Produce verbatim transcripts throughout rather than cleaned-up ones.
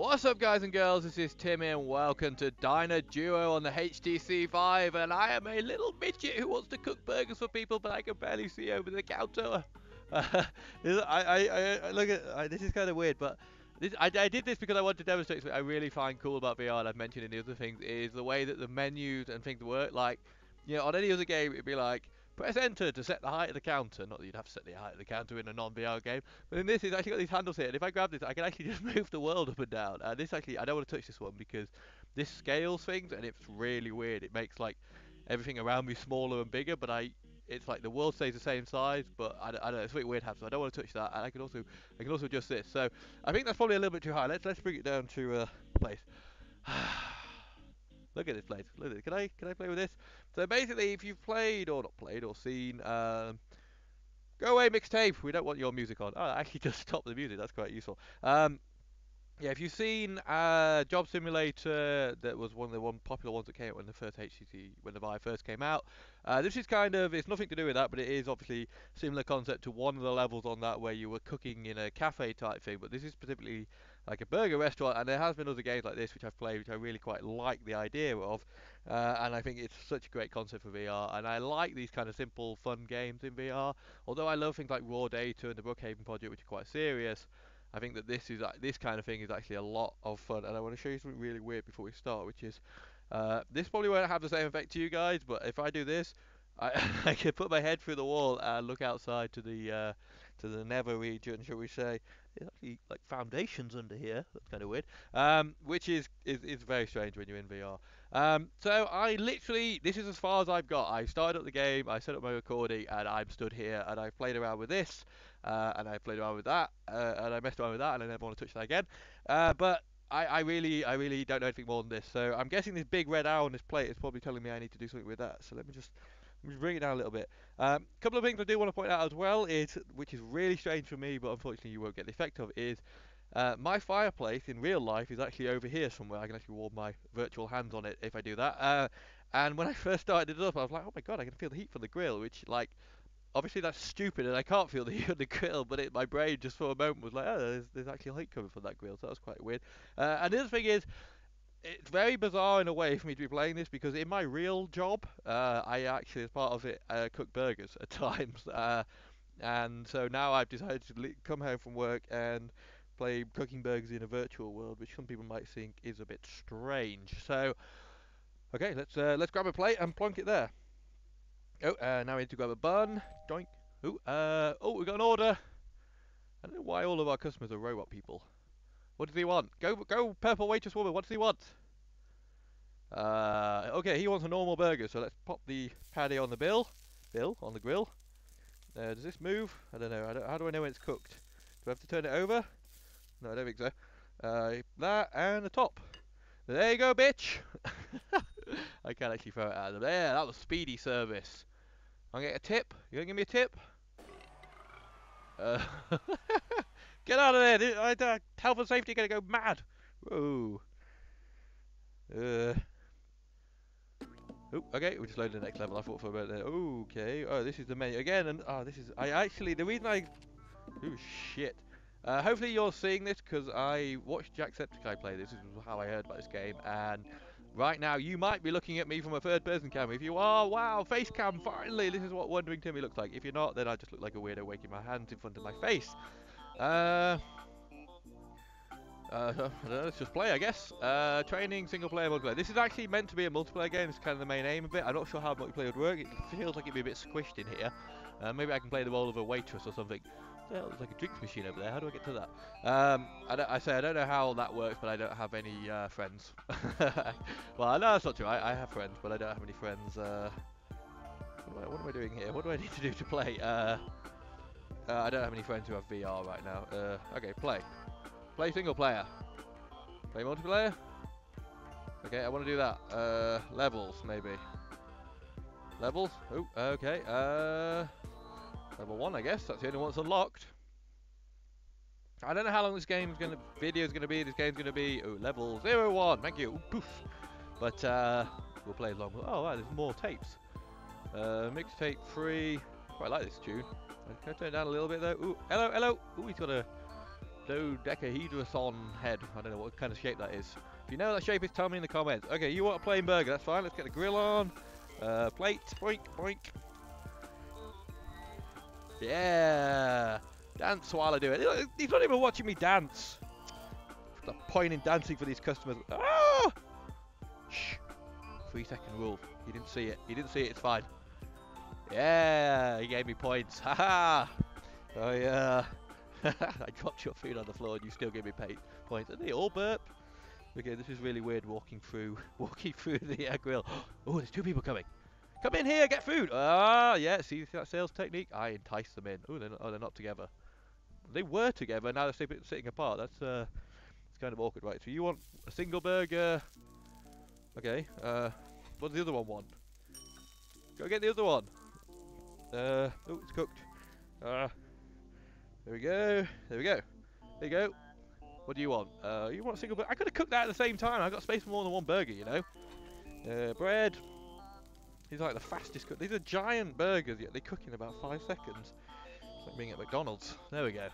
What's up, guys and girls? This is Timmy and welcome to Diner Duo on the H T C Vive, and I am a little midget who wants to cook burgers for people, but I can barely see over the counter. Uh, I, I, I, look at I, this is kind of weird, but this, I, I did this because I wanted to demonstrate something I really find cool about V R, and I've mentioned in the other things, is the way that the menus and things work. Like, you know, on any other game, it'd be like, press enter to set the height of the counter. Not that you'd have to set the height of the counter in a non-V R game, but in this, it's actually got these handles here, and if I grab this, I can actually just move the world up and down. And this actually, I don't want to touch this one because this scales things, and it's really weird. It makes like everything around me smaller and bigger, but I, it's like the world stays the same size, but I, I don't know, it's a bit weird, so I don't want to touch that. And I can also, I can also adjust this. So I think that's probably a little bit too high. Let's let's bring it down to uh, place. Look at this place. Look at it. Can I can I play with this? So basically, if you've played or not played or seen, um, go away mixtape. We don't want your music on. Oh, actually, just stop the music. That's quite useful. Um, yeah, if you've seen uh, Job Simulator, that was one of the one popular ones that came out when the first H T C, when the Vive first came out. Uh, this is kind of, it's nothing to do with that, but it is obviously similar concept to one of the levels on that where you were cooking in a cafe type thing. But this is specifically like a burger restaurant, and there has been other games like this which I've played, which I really quite like the idea of. Uh, and I think it's such a great concept for V R, and I like these kind of simple, fun games in V R. Although I love things like Raw Data and the Brookhaven project, which are quite serious. I think that this is uh, this kind of thing is actually a lot of fun, and I want to show you something really weird before we start, which is uh, this probably won't have the same effect to you guys, but if I do this, I, I can put my head through the wall and look outside to the uh, to the nether region, shall we say? There's actually like foundations under here. That's kind of weird. Um, which is, is is very strange when you're in V R. Um, so I literally, this is as far as I've got. I started up the game, I set up my recording, and I'm stood here, and I've played around with this. Uh, and I played around with that, uh, and I messed around with that, and I never want to touch that again. Uh, but I, I really, I really don't know anything more than this. So I'm guessing this big red arrow on this plate is probably telling me I need to do something with that. So let me just, let me just bring it down a little bit. A um, couple of things I do want to point out as well is, which is really strange for me, but unfortunately you won't get the effect of, is uh, my fireplace in real life is actually over here somewhere. I can actually warm my virtual hands on it if I do that. Uh, and when I first started it up, I was like, oh my god, I can feel the heat from the grill, which like, obviously that's stupid and I can't feel the heat of the grill, but it, my brain just for a moment was like, oh, there's, there's actually light coming from that grill, so that was quite weird. Uh, and the other thing is, it's very bizarre in a way for me to be playing this, because in my real job, uh, I actually, as part of it, uh, cook burgers at times. Uh, and so now I've decided to come home from work and play cooking burgers in a virtual world, which some people might think is a bit strange. So, okay, let's uh, let's grab a plate and plonk it there. Oh, uh, now we need to grab a bun. Doink. Oh, uh, oh, we got an order. I don't know why all of our customers are robot people. What does he want? Go, go, purple waitress woman. What does he want? Uh, okay, he wants a normal burger. So let's pop the patty on the bill, bill on the grill. Uh, does this move? I don't know. I don't, how do I know when it's cooked? Do I have to turn it over? No, I don't think so. Uh, that and the top. There you go, bitch. I can't actually throw it out of there. That was speedy service. I'm gonna get a tip. You gonna give me a tip? Uh, get out of there! This, I, uh, health and safety gonna go mad. Whoa. Uh. Oh, okay. We just loaded the next level. I thought for a minute there. Okay. Oh, this is the menu again, and oh, this is. I actually the reason I. Oh shit. Uh, hopefully you're seeing this because I watched Jacksepticeye play this. This is how I heard about this game, and right now you might be looking at me from a third-person camera. If you are, wow, face cam, finally! This is what Wandering Timmy looks like. If you're not, then I just look like a weirdo waking my hands in front of my face. Uh, uh, let's just play, I guess. Uh, training, single-player, multiplayer. This is actually meant to be a multiplayer game. It's kind of the main aim of it. I'm not sure how multiplayer would work. It feels like it'd be a bit squished in here. Uh, maybe I can play the role of a waitress or something. Well, there's like a drinks machine over there. How do I get to that? Um, I, don't, I say I don't know how that works, but I don't have any uh, friends. Well, no, that's not true. I, I have friends, but I don't have any friends. Uh, what, am I, what am I doing here? What do I need to do to play? Uh, uh, I don't have any friends who have V R right now. Uh, okay, play. Play single player. Play multiplayer. Okay, I want to do that. Uh, levels, maybe. Levels? Oh, okay. Uh... Level one, I guess. That's the only one that's unlocked. I don't know how long this game's gonna, video's gonna be. This game's gonna be. Oh, level zero one. Thank you. Ooh, poof. But uh, we'll play as long. Oh, wow, there's more tapes. Uh, mixtape free. Quite like this tune. Can I turn it down a little bit though? Ooh, hello, hello. Ooh, he's got a dodecahedron head. I don't know what kind of shape that is. If you know that shape is, tell me in the comments. Okay, you want a plain burger, that's fine. Let's get the grill on. Uh, plate, boink, boink. Yeah! Dance while I do it. He's not even watching me dance. The point in dancing for these customers. Ah! Shh. Three second rule. He didn't see it. He didn't see it, it's fine. Yeah! He gave me points. Haha! Oh yeah. I dropped your food on the floor and you still give me pay points. And they all burp. Okay, this is really weird walking through walking through the uh, grill. Oh, there's two people coming. Come in here, get food. Ah, yeah. See that sales technique? I enticed them in. Oh, they're not, oh, they're not together. They were together. Now they're sitting, sitting apart. That's uh, it's kind of awkward, right? So you want a single burger? Okay. Uh, what does the other one want? Go get the other one. Uh, oh, it's cooked. Uh, there we go. There we go. There you go. What do you want? Uh, you want a single burger? I could have cooked that at the same time. I got space for more than one burger, you know. Uh, bread. These are like the fastest cook. These are giant burgers, yet they cook in about five seconds. It's like being at McDonald's. There we go.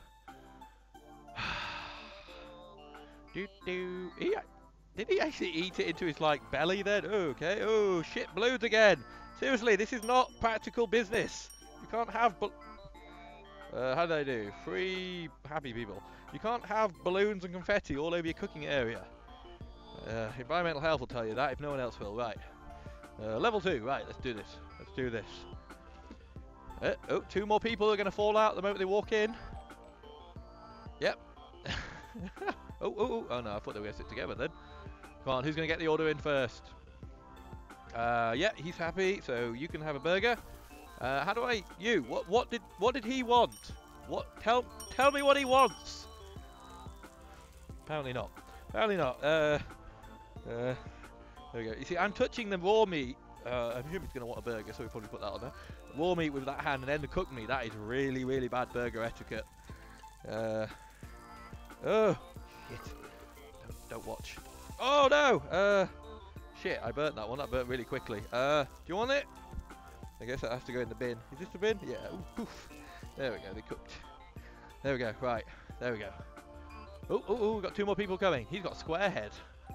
do do. He, did he actually eat it into his like belly then? Oh, okay. Oh shit! Balloons again. Seriously, this is not practical business. You can't have. Uh, how do they do? Three happy people. You can't have balloons and confetti all over your cooking area. Uh, environmental health will tell you that if no one else will. Right. Uh, level two. Right, let's do this. Let's do this. Uh, oh, two more people are going to fall out the moment they walk in. Yep. oh, oh, oh, oh no, I thought they were going to sit together then. Come on, who's going to get the order in first? Uh, yeah, he's happy, so you can have a burger. Uh, how do I? You? What? What did? What did he want? What? Tell, tell me what he wants. Apparently not. Apparently not. Uh, uh, there we go. You see, I'm touching the raw meat. Uh, I'm assuming he's going to want a burger, so we probably put that on there. Raw meat with that hand, and then the cooked meat. That is really, really bad burger etiquette. Uh, oh, shit. Don't, don't watch. Oh no. Uh, shit. I burnt that one. That burnt really quickly. Uh, do you want it? I guess that has to go in the bin. Is this the bin? Yeah. Ooh, poof. There we go. They cooked. There we go. Right. There we go. Oh, oh, oh. We've got two more people coming. He's got square head.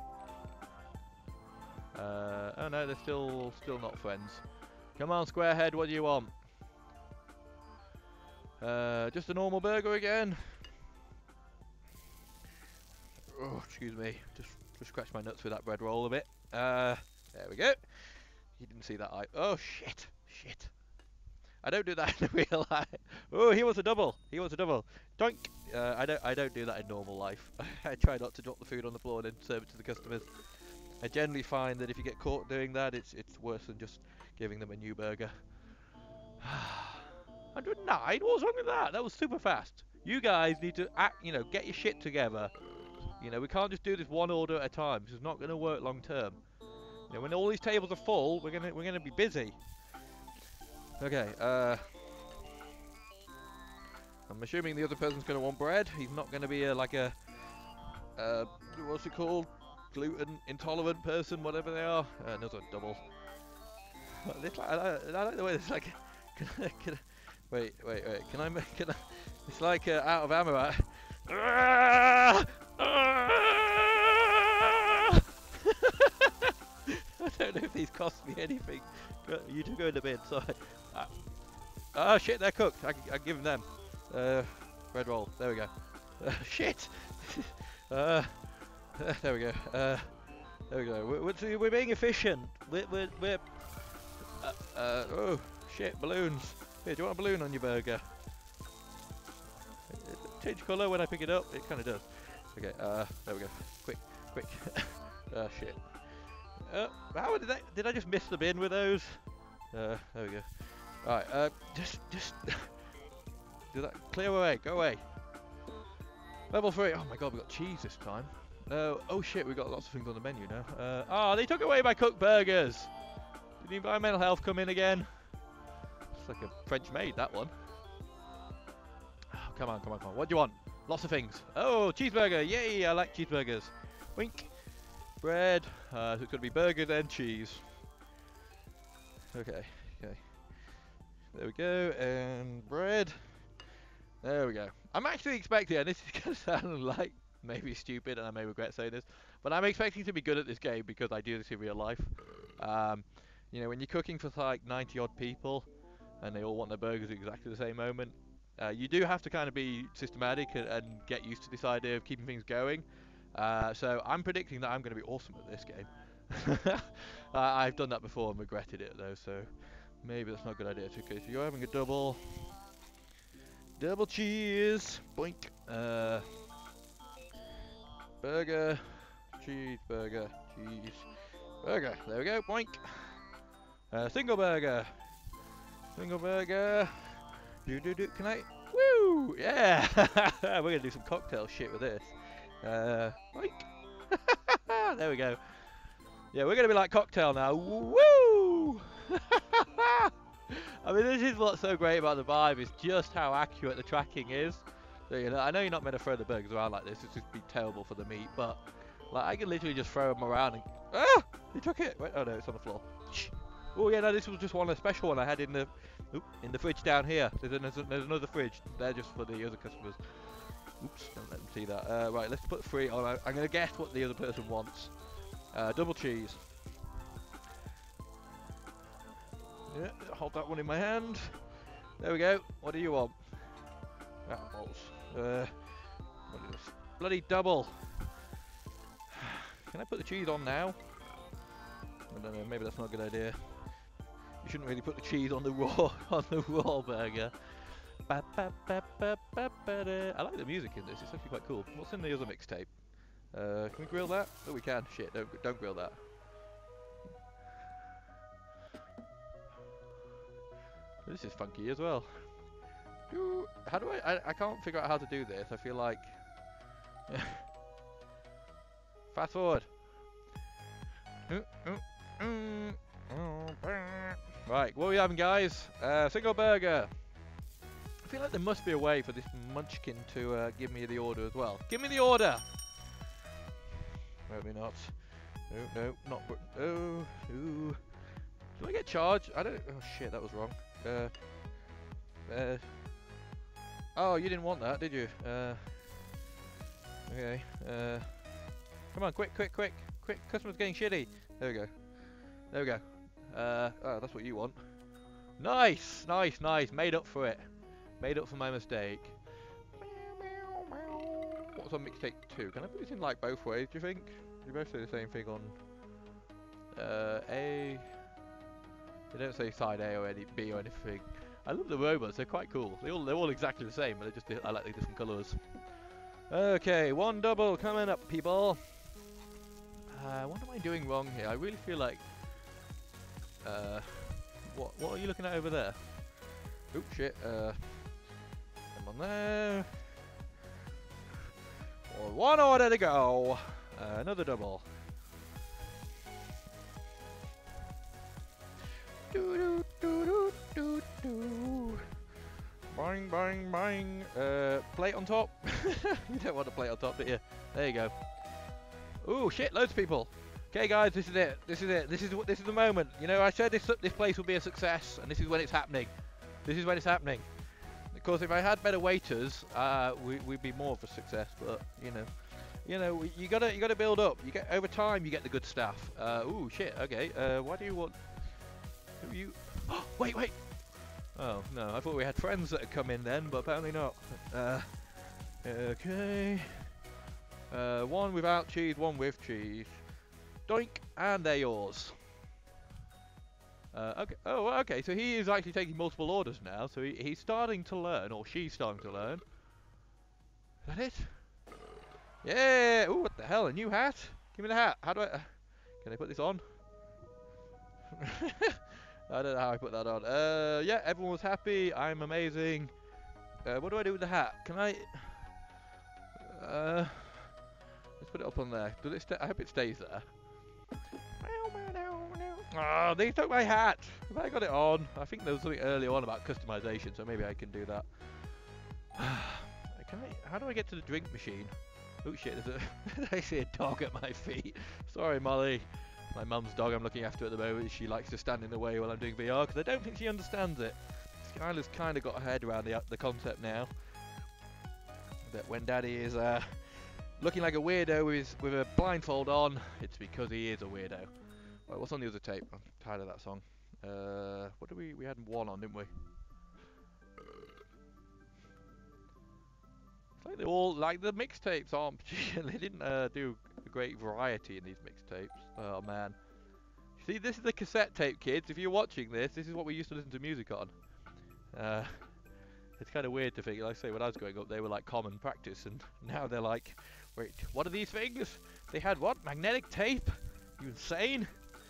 Uh, oh no, they're still, still not friends. Come on, Squarehead. What do you want? Uh, just a normal burger again. Oh, excuse me. Just, just scratch my nuts with that bread roll a bit. Uh, there we go. You didn't see that eye. Oh shit. Shit. I don't do that in real life. Oh, he wants a double. He wants a double. Doink. Uh, I don't. I don't do that in normal life. I try not to drop the food on the floor and then serve it to the customers. I generally find that if you get caught doing that, it's it's worse than just giving them a new burger. one hundred nine. What was wrong with that? That was super fast. You guys need to act. You know, get your shit together. You know, we can't just do this one order at a time. This is not going to work long term. You know, when all these tables are full, we're gonna we're gonna be busy. Okay, uh, I'm assuming the other person's going to want bread. He's not going to be a, like a, uh, what's it called? Gluten intolerant person, whatever they are. Uh, another double. This, like, I, I like the way it's like. Can I, can I, wait, wait, wait. Can I make? Can I? It's like uh, out of ammo. Right? I don't know if these cost me anything. You two go in the bin. Sorry. Ah, oh shit, they're cooked. I, I give them them. Uh, bread roll. There we go. Uh, shit. uh, there we go. Uh, there we go. We're, we're, we're being efficient. We're, we're, we're uh, uh, oh shit, balloons. Here, do you want a balloon on your burger? It, it change colour when I pick it up. It kind of does. Okay. Uh, there we go. Quick, quick. Oh shit. Uh, how did I did I just miss the bin with those? Uh, there we go. Alright, uh, just, just, do that, clear away, go away. Level three, oh my god, we got cheese this time. Uh, oh shit, we got lots of things on the menu now. Uh, oh, they took away my cooked burgers. Did the environmental health come in again? It's like a French maid, that one. Oh, come on, come on, come on, what do you want? Lots of things. Oh, cheeseburger, yay, I like cheeseburgers. Wink. Bread, uh, so it's going to be burger then cheese. Okay, okay. There we go, and bread. There we go. I'm actually expecting, and this is going to sound like maybe stupid, and I may regret saying this, but I'm expecting to be good at this game because I do this in real life. Um, you know, when you're cooking for like ninety odd people, and they all want their burgers at exactly the same moment, uh, you do have to kind of be systematic and, and get used to this idea of keeping things going. Uh, so I'm predicting that I'm going to be awesome at this game. uh, I've done that before and regretted it though, so maybe that's not a good idea. Okay, so you're having a double. Double cheese, boink. Uh, burger, cheeseburger, cheese, burger. There we go, boink. Uh, single burger, single burger. Do do do. Can I? Woo! Yeah. We're gonna do some cocktail shit with this. Uh, boink. There we go. Yeah, we're gonna be like cocktail now. Woo! I mean, this is what's so great about the Vive, is just how accurate the tracking is. So, you know, I know you're not meant to throw the burgers around like this, it's just be terrible for the meat, but like I can literally just throw them around and... Ah! He took it! Wait, oh no, it's on the floor. Oh yeah, no, this was just one, a special one I had in the oop, in the fridge down here. There's, an, there's another fridge. They're just for the other customers. Oops, don't let them see that. Uh, right, let's put three on. I, I'm going to guess what the other person wants. Uh, double cheese. Yeah, hold that one in my hand. There we go. What do you want? Ah, balls. Uh, what is this? Bloody double. Can I put the cheese on now? I don't know. Maybe that's not a good idea. You shouldn't really put the cheese on the raw on the raw burger. Ba, ba, ba, ba, ba, ba, da. I like the music in this. It's actually quite cool. What's in the other mixtape? Uh, can we grill that? Oh, we can. Shit. Don't don't grill that. This is funky as well. How do I, I... I can't figure out how to do this. I feel like... Fast forward. Right, what are we having, guys? Uh, single burger. I feel like there must be a way for this munchkin to uh, give me the order as well. Give me the order! Maybe not. No, no, not... Oh, ooh. Do I get charged? I don't... Oh shit, that was wrong. Uh, uh, oh, you didn't want that, did you? Uh, okay. Uh, come on, quick, quick, quick, quick! Customer's getting shitty. There we go. There we go. Uh, oh, that's what you want. Nice, nice, nice. Made up for it. Made up for my mistake. What's on mixtape two? Can I put this in like both ways? Do you think? You both say the same thing on uh, A. They don't say side A or any B or anything. I love the robots, they're quite cool. They all, they're all exactly the same, but they're just, I like the different colours. Okay, one double coming up, people. Uh, what am I doing wrong here? I really feel like... Uh, what, what are you looking at over there? Oops, shit. Uh, come on there. Well, one order to go. Uh, another double. Do do do do do do. Bang bang bang. Uh, plate on top. You don't want a plate on top, do you? There you go. Ooh shit! Loads of people. Okay, guys, this is it. This is it. This is what. This is the moment. You know, I said this this place will be a success, and this is when it's happening. This is when it's happening. Of course, if I had better waiters, uh, we, we'd be more of a success. But you know, you know, you gotta you gotta build up. You get over time, you get the good stuff. Uh, ooh shit. Okay. Uh, why do you want? Who you? Oh, wait, wait. Oh no, I thought we had friends that had come in then, but apparently not. Uh, okay. Uh, one without cheese, one with cheese. Doink, and they're yours. Uh, okay. Oh, okay. So he is actually taking multiple orders now. So he, he's starting to learn, or she's starting to learn. Is that it? Yeah. Ooh, what the hell? A new hat? Give me the hat. How do I? Uh, can I put this on? I don't know how I put that on. Uh, yeah, everyone was happy. I'm amazing. Uh, what do I do with the hat? Can I? Uh, let's put it up on there. Does it? Sta I hope it stays there. Oh, they took my hat. Have I got it on? I think there was something earlier on about customization, so maybe I can do that. Can I? How do I get to the drink machine? Oh shit! There's a. I see a dog at my feet. Sorry, Molly. My mum's dog I'm looking after at the moment. She likes to stand in the way while I'm doing V R because I don't think she understands it. Skylar's kind of got her head around the the concept now. that when Daddy is uh, looking like a weirdo with his, with a blindfold on, it's because he is a weirdo. Right, what's on the other tape? I'm tired of that song. Uh, what did we we had one on, didn't we? It's like they all like the mixtapes aren't. They didn't uh, do a great variety in these mixtapes. Oh man. See, this is the cassette tape, kids. If you're watching this, this is what we used to listen to music on. Uh, it's kind of weird to think, like I say, when I was growing up, they were like common practice, and now they're like, wait, what are these things? They had what? Magnetic tape? You insane?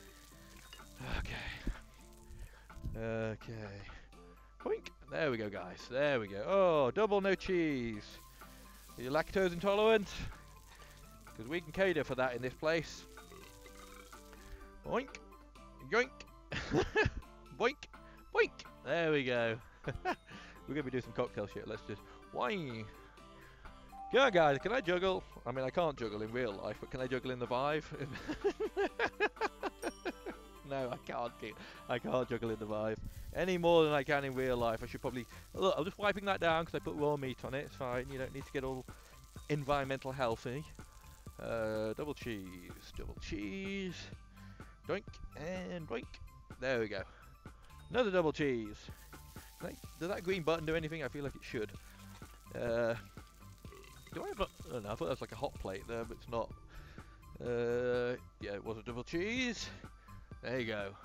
Okay. Okay. Boink. There we go, guys. There we go. Oh, double no cheese. Are you lactose intolerant? Because we can cater for that in this place. Boink. Yoink. Boink. Boink. There we go. We're going to be doing some cocktail shit. Let's just whine. Yeah, guys, can I juggle? I mean, I can't juggle in real life, but can I juggle in the Vive? No, I can't. I can't juggle in the Vive any more than I can in real life. I should probably... Look, I'm just wiping that down because I put raw meat on it. It's fine. You don't need to get all environmental healthy. Uh, double cheese. Double cheese. Doink. And doink. There we go. Another double cheese. Like, does that green button do anything? I feel like it should. Uh, do I have a... I don't know. I thought that was like a hot plate there, but it's not. Uh, yeah, it was a double cheese. There you go.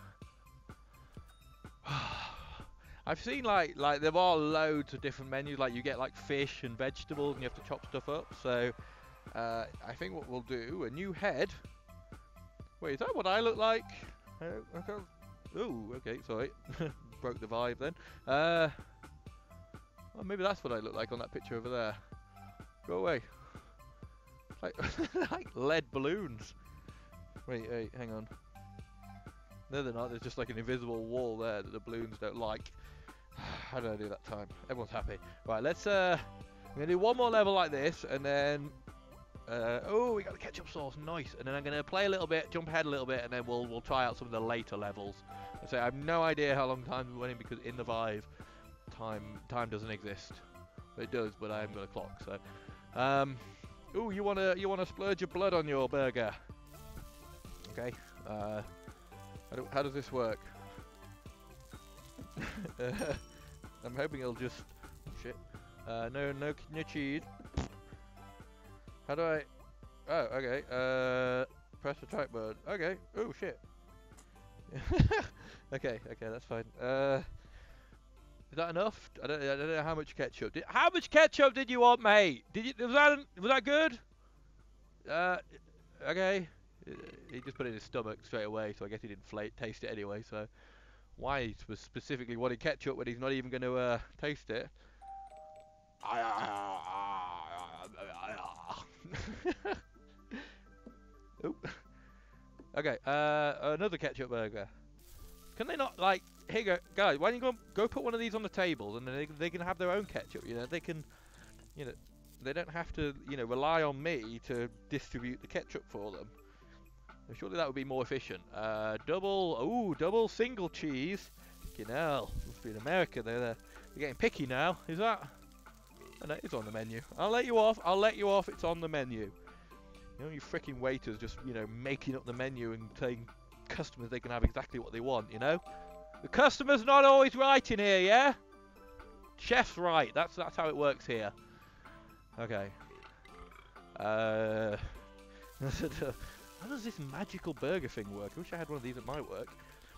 I've seen like like there are loads of different menus. Like you get like fish and vegetables, and you have to chop stuff up. So uh, I think what we'll do, a new head. Wait, is that what I look like? Uh, okay. Ooh, okay, sorry. Broke the Vive then. Uh, well, maybe that's what I look like on that picture over there. Go away. Like, like lead balloons. Wait, wait, hang on. No, they're not. There's just like an invisible wall there that the balloons don't like. How did I do that time? Everyone's happy. Right, let's. Uh, I'm gonna do one more level like this, and then. Uh, oh, we got the ketchup sauce, nice. And then I'm gonna play a little bit, jump ahead a little bit, and then we'll we'll try out some of the later levels. I say I have no idea how long time we're running because in the Vive, time time doesn't exist. It does, but I haven't got a clock. So, um, ooh, you wanna you wanna splurge your blood on your burger? Okay. Uh. How, do, how does this work? uh, I'm hoping it'll just... Shit. Uh, no, no, no cheese. How do I... Oh, okay. Uh, press the type button. Okay. Oh, shit. okay, okay, that's fine. Uh, is that enough? I don't, I don't know how much ketchup. Did, how much ketchup did you want, mate? Did you... Was that, was that good? Uh, okay. He just put it in his stomach straight away, so I guess he didn't flate, taste it anyway. So why was specifically wanting ketchup when he's not even going to uh, taste it? Oop. Okay, uh, another ketchup burger. Can they not, like, here you go, guys, why don't you go, go put one of these on the table, and then they, they can have their own ketchup, you know, they can, you know, they don't have to, you know, rely on me to distribute the ketchup for them. Surely that would be more efficient. Uh, double, ooh, double single cheese. Fucking hell, must be in America. They're, they're getting picky now. Is that? Oh, no, it's on the menu. I'll let you off. I'll let you off. It's on the menu. You know, you freaking waiters just, you know, making up the menu and telling customers they can have exactly what they want. You know, the customer's not always right in here. Yeah, chef's right. That's that's how it works here. Okay. Uh. How does this magical burger thing work? I wish I had one of these at my work.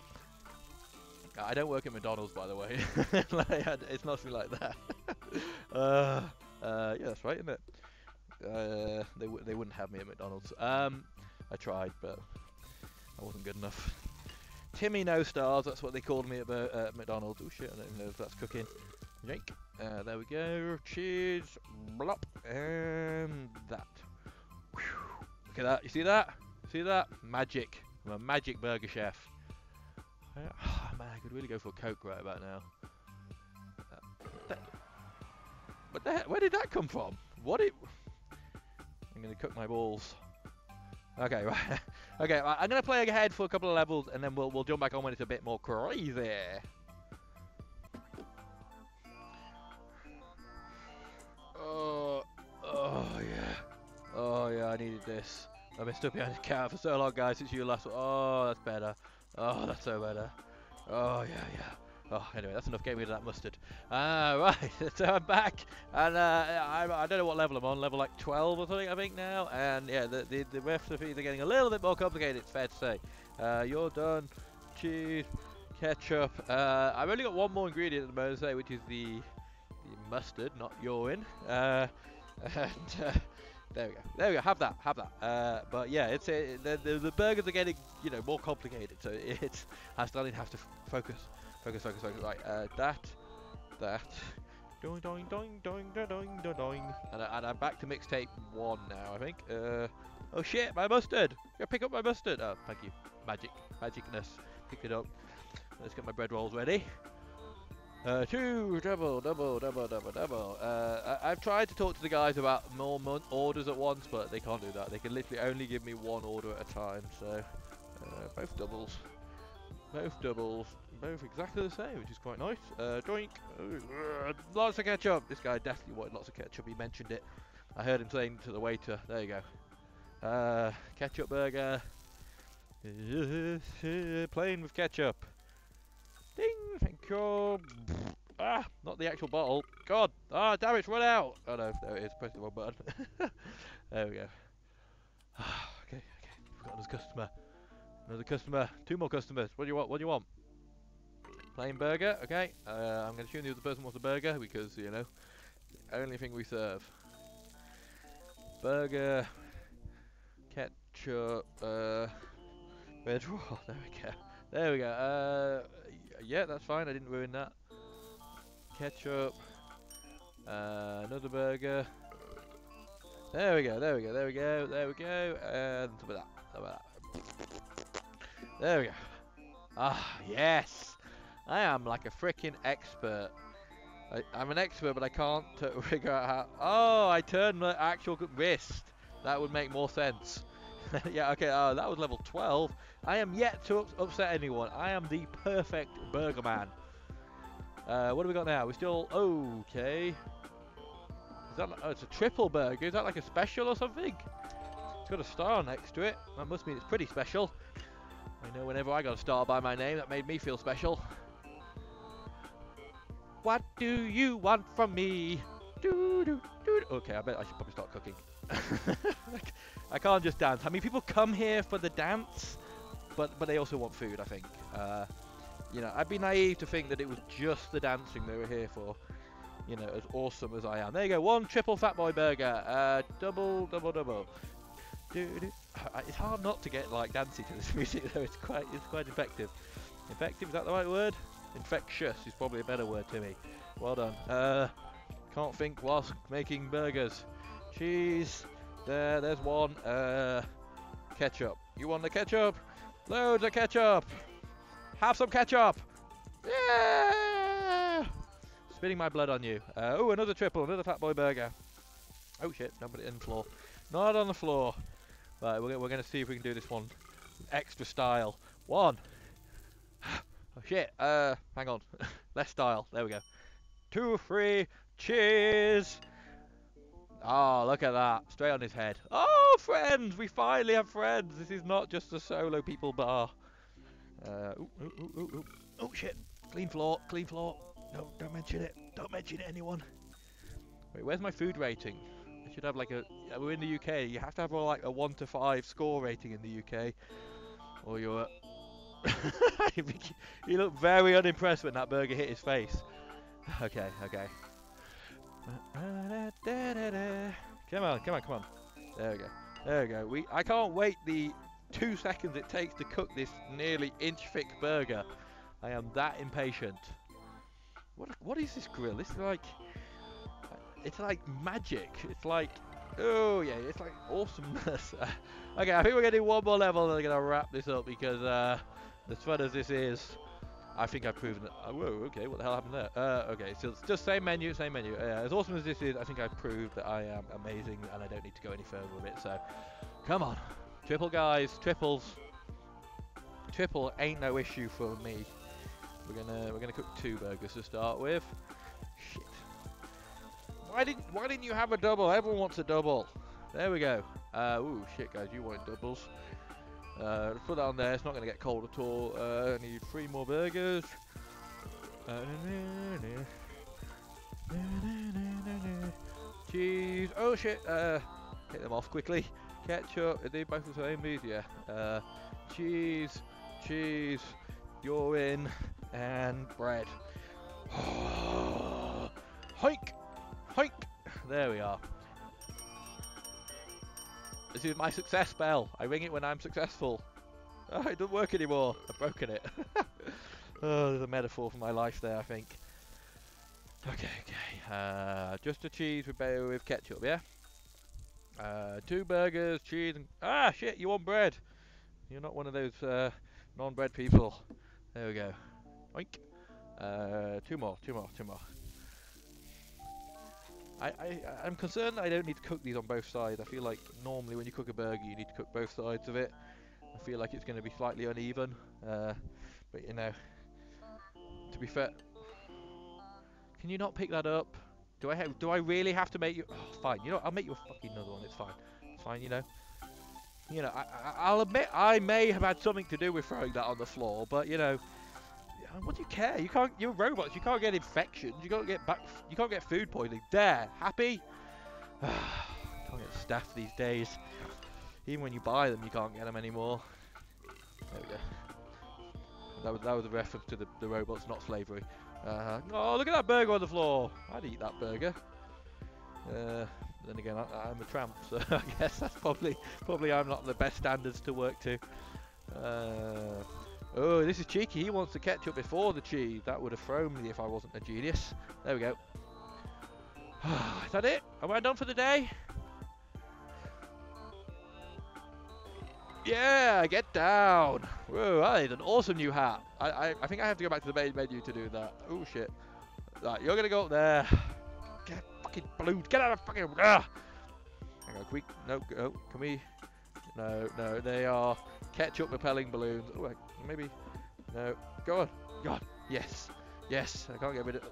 I don't work at McDonald's, by the way. It's nothing like that. uh, uh, yeah, that's right, isn't it? Uh, they w they wouldn't have me at McDonald's. Um, I tried, but I wasn't good enough. Timmy No Stars, that's what they called me at uh, McDonald's. Oh shit, I don't know if that's cooking. Jake. Uh, there we go. Cheese. Blop. And that. Whew. Look at that. You see that? See that? Magic. I'm a magic burger chef. Oh, man, I could really go for a Coke right about now. Uh, that, what the heck? Where did that come from? What it? I'm gonna cook my balls. Okay, right. Okay, right, I'm gonna play ahead for a couple of levels, and then we'll we'll jump back on when it's a bit more crazy. Oh, with this. I've been stuck behind the counter for so long, guys, since you last. Oh, that's better. Oh, that's so better. Oh, yeah, yeah. Oh, anyway, that's enough getting rid of that mustard. Ah, right, so I'm back, and uh, I, I don't know what level I'm on, level like twelve or something, I think now, and yeah, the, the, the recipes are getting a little bit more complicated, it's fair to say. Uh, you're done, cheese, ketchup, uh, I've only got one more ingredient at the moment, say, which is the, the mustard, not urine, uh, and uh, there we go, there we go, have that, have that, uh, but yeah, it's uh, the, the, the burgers are getting, you know, more complicated, so it's, I'm starting to have to f focus. Focus, focus, focus. Right, uh, that, that, doing, doing, doing, doing, doing, doing, doing, and, and I'm back to mixtape one now, I think. Uh, oh shit, my mustard! Go pick up my mustard. Oh, thank you. Magic, magicness. Pick it up. Let's get my bread rolls ready. Uh, two, double, double, double, double, double. Uh, I, I've tried to talk to the guys about more mon orders at once, but they can't do that. They can literally only give me one order at a time. So, uh, both doubles. Both doubles, both exactly the same, which is quite nice. Uh, doink, uh, lots of ketchup. This guy definitely wanted lots of ketchup. He mentioned it. I heard him saying to the waiter. There you go. Uh, ketchup burger. Plain with ketchup. Ding, thank you. Ah, not the actual bottle. God, ah, damn it, it's run out. Oh no, there it is. Press the wrong button. There we go. Okay, okay. Forgot another customer. Another customer. Two more customers. What do you want? What do you want? Plain burger. Okay. Uh, I'm going to assume the other person wants a burger because, you know, the only thing we serve. Burger. Ketchup. Uh, red raw. There we go. There we go. Uh, yeah, that's fine. I didn't ruin that. Ketchup. Uh, another burger. There we go. There we go. There we go. There we go. And some of that. Some of that. There we go. Ah, yes! I am like a freaking expert. I, I'm an expert, but I can't figure out how. Oh, I turned my actual wrist. That would make more sense. Yeah, okay, uh, that was level twelve. I am yet to ups upset anyone. I am the perfect burger man. Uh, what do we got now? We're still. Okay. Is that like, oh, it's a triple burger. Is that like a special or something? It's got a star next to it. That must mean it's pretty special. I know whenever I got a star by my name, that made me feel special. What do you want from me? Doo, doo, doo. Okay, I bet I should probably start cooking. I can't just dance. I mean, people come here for the dance, but but they also want food, I think. Uh, you know, I'd be naive to think that it was just the dancing they were here for. You know, as awesome as I am. There you go, one triple Fat Boy burger. Uh, double, double, double. It's hard not to get like dancey to this music though. It's quite it's quite effective. Effective, is that the right word? Infectious is probably a better word to me. Well done. Uh, can't think whilst making burgers. Cheese. There, there's one. Uh, ketchup. You want the ketchup? Loads of ketchup. Have some ketchup. Yeah. Spitting my blood on you. Uh, oh, another triple, another Fat Boy burger. Oh shit! Don't put it in the floor. Not on the floor. Right, we're, we're going to see if we can do this one extra style. One. Oh shit, uh, hang on. Less style. There we go. Two, three, cheers! Oh, look at that. Straight on his head. Oh, friends! We finally have friends! This is not just a solo people bar. Uh, ooh, ooh, ooh, ooh, ooh. Oh shit. Clean floor, clean floor. No, don't mention it. Don't mention it, anyone. Wait, where's my food rating? Should have like a. We're in the U K. You have to have like a one to five score rating in the U K, or you're. You look very unimpressed when that burger hit his face. Okay, okay. Come on, come on, come on. There we go. There we go. We. I can't wait the two seconds it takes to cook this nearly inch thick burger. I am that impatient. What? What is this grill? This is like. It's like magic. It's like, oh yeah, it's like awesomeness. Okay, I think we're going to do one more level and I'm going to wrap this up because uh, as fun as this is, I think I've proven it. Oh, whoa, okay, what the hell happened there? Uh, okay, so it's just same menu, same menu. Uh, as awesome as this is, I think I've proved that I am amazing and I don't need to go any further with it. So, come on. Triple, guys, triples. Triple ain't no issue for me. We're gonna we're gonna cook two burgers to start with. Shit. Why didn't Why didn't you have a double? Everyone wants a double. There we go. Uh, ooh, shit, guys, you want doubles. Uh, let's put that on there. It's not going to get cold at all. Uh, I need three more burgers. Uh, cheese. Oh shit. Uh, take them off quickly. Ketchup. Are they both the same? These, yeah. Uh, cheese. Cheese. You're in. And bread. Hike. Hike. There we are. This is my success bell. I ring it when I'm successful. Oh, it doesn't work anymore. I've broken it. Oh, there's a metaphor for my life there, I think. Okay, okay. Uh, just a cheese with, with ketchup, yeah? Uh, two burgers, cheese, and... Ah, shit, you want bread. You're not one of those uh, non-bread people. There we go. Oink. Uh, two more, two more, two more. I, I, I'm concerned that I don't need to cook these on both sides. I feel like normally when you cook a burger, you need to cook both sides of it. I feel like it's going to be slightly uneven. Uh, but, you know, to be fair... Can you not pick that up? Do I have? Do I really have to make you? Oh, fine. You know, I'll make you a fucking another one. It's fine. It's fine. You know. You know. I, I, I'll admit I may have had something to do with throwing that on the floor, but you know, what do you care? You can't. You're robots. You can't get infections. You can't get back. You can't get food poisoning. There. Happy? Can't get staff these days. Even when you buy them, you can't get them anymore. There we go. That was that was a reference to the the robots, not slavery. Uh, oh, look at that burger on the floor. I'd eat that burger. Uh, then again, I, I'm a tramp, so I guess that's probably probably I'm not the best standards to work to. Uh, oh, this is cheeky. He wants the ketchup before the cheese. That would have thrown me if I wasn't a genius. There we go. Is that it? Am I done for the day? Yeah, get down. Whoa, that is an awesome new hat. I, I, I think I have to go back to the main menu to do that. Oh shit. Right, you're gonna go up there. Get fucking balloons. Get out of fucking. Ah! Hang on, can we? No, go. Can we? No, no, they are ketchup repelling balloons. Oh, wait, maybe. No, go on. Go on. Yes, yes. I can't get rid of.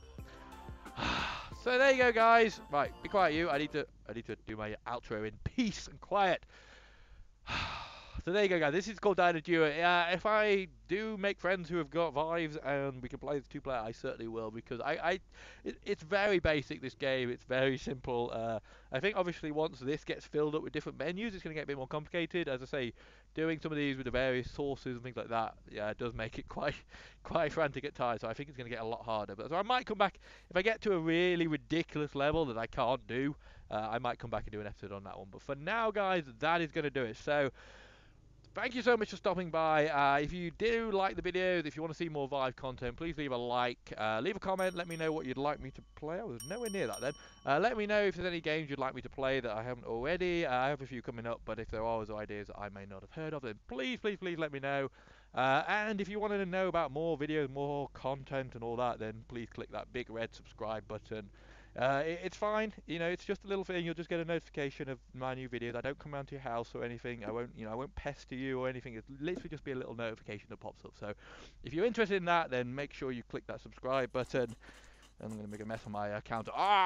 So there you go, guys. Right, be quiet, you. I need to. I need to do my outro in peace and quiet. So there you go, guys. This is called Dino Duo. Uh, if I do make friends who have got Vives and we can play the two-player, I certainly will, because I, I it, it's very basic, this game. It's very simple. Uh, I think obviously once this gets filled up with different menus, it's going to get a bit more complicated. As I say, doing some of these with the various sources and things like that, yeah, it does make it quite quite frantic at times. So I think it's going to get a lot harder. But so I might come back if I get to a really ridiculous level that I can't do. Uh, I might come back and do an episode on that one. But for now, guys, that is going to do it. So thank you so much for stopping by. Uh, if you do like the videos, if you want to see more Vive content, please leave a like, uh, leave a comment, let me know what you'd like me to play. I was nowhere near that then. Uh, let me know if there's any games you'd like me to play that I haven't already. Uh, I have a few coming up, but if there are other ideas that I may not have heard of, then please, please, please let me know. Uh, and if you wanted to know about more videos, more content and all that, then please click that big red subscribe button. Uh, it, it's fine, you know, it's just a little thing. You'll just get a notification of my new videos. I don't come round to your house or anything. I won't, you know, I won't pester you or anything. It's literally just be a little notification that pops up. So, if you're interested in that, then make sure you click that subscribe button. I'm gonna make a mess on my account.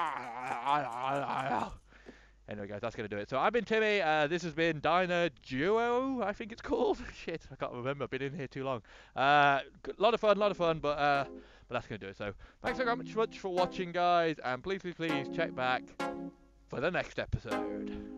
Ah! Anyway, guys, that's gonna do it. So I've been Timmy. Uh, this has been Dino Duo, I think it's called. Shit, I can't remember. I've been in here too long. A uh, lot of fun, lot of fun, but uh. But that's going to do it. So thanks so much for watching, guys. And please, please, please check back for the next episode.